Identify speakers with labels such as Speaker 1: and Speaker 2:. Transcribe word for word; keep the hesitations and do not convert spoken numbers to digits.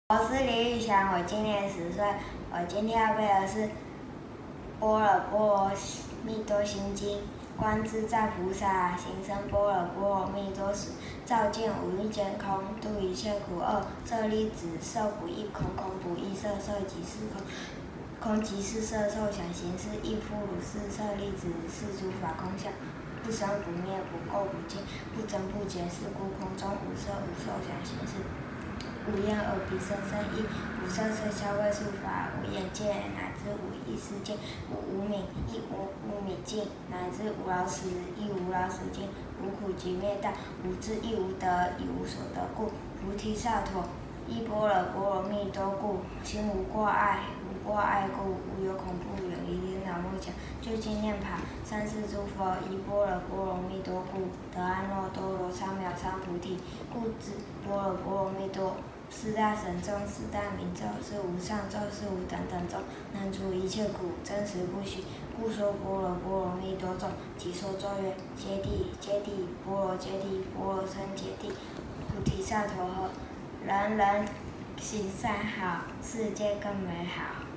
Speaker 1: 我是李玉祥，我今年十岁。我今天要背的是《般若波罗蜜多心经》。观自在菩萨行深般若波罗蜜多时，照见五蕴皆空，度一切苦厄。舍利子，色不异空，空不异色，色即是空，空即是色。受想行识亦复如是。舍利子，是诸法空相，不生不灭，不垢不净，不增不减。是故空中无色无受想行识，无眼耳鼻舌身意，无色声香味触法，无眼界，乃至无意识界，无无明，亦无无明尽，乃至无老死，亦无老死尽，无苦集灭道，无智亦无得，亦无所得故。菩提萨埵，依般若波罗蜜多故，心无挂碍，无挂碍故，无有恐怖，远离颠倒梦想，究竟念法。三世诸佛依般若波罗蜜多故，得阿耨多罗三藐三菩提。故知般若波罗蜜多四大神咒、四大明咒，是无上咒，是无等等咒，能除一切苦，真实不虚。故说般若波罗蜜多咒。即说咒曰：揭谛，揭谛，波罗揭谛，波罗僧揭谛。菩提萨埵呵，人人行善好，世界更美好。